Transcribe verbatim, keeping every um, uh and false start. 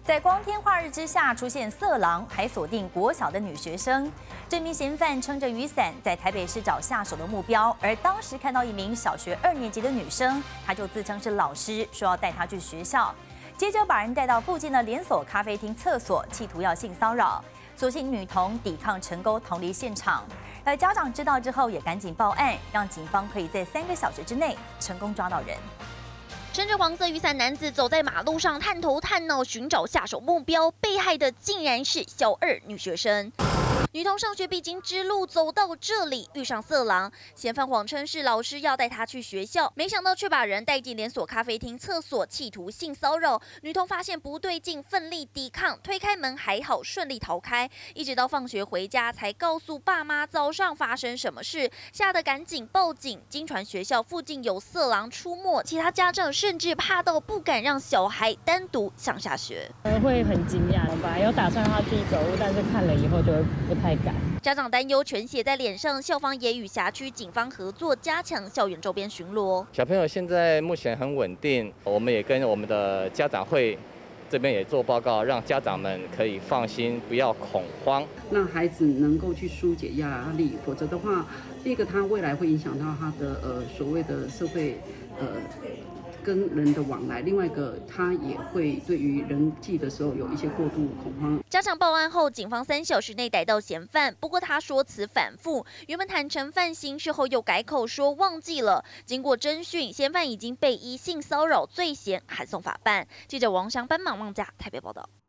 在光天化日之下出现色狼，还锁定国小的女学生。这名嫌犯撑着雨伞在台北市找下手的目标，而当时看到一名小学二年级的女生，他就自称是老师，说要带她去学校，接着把人带到附近的连锁咖啡厅厕所，企图要性骚扰。所幸女童抵抗成功，逃离现场。而家长知道之后也赶紧报案，让警方可以在三个小时之内成功抓到人。 撑着黄色雨伞男子走在马路上，探头探脑寻找下手目标，被害的竟然是小二女学生。女童上学必经之路，走到这里遇上色狼，嫌犯谎称是老师要带她去学校，没想到却把人带进连锁咖啡厅厕所，企图性骚扰。女童发现不对劲，奋力抵抗，推开门还好顺利逃开，一直到放学回家才告诉爸妈早上发生什么事，吓得赶紧报警。经传学校附近有色狼出没，其他家长甚至怕到不敢让小孩单独上下学。 呃，会很惊讶吧？有打算让他自己走路，但是看了以后就会不太敢。 家长担忧全写在脸上，校方也与辖区警方合作，加强校园周边巡逻。 小朋友现在目前很稳定，我们也跟我们的家长会这边也做报告，让家长们可以放心，不要恐慌， 让孩子能够去疏解压力。否则的话，第一个他未来会影响到他的呃所谓的社会呃。 跟人的往来，另外一个他也会对于人际的时候有一些过度恐慌。 家长报案后，警方三小时内逮到嫌犯，不过他说辞反复，原本坦诚犯行，事后又改口说忘记了。经过侦讯，嫌犯已经被依性骚扰罪嫌函送法办。记者王翔、班马望家台北报道。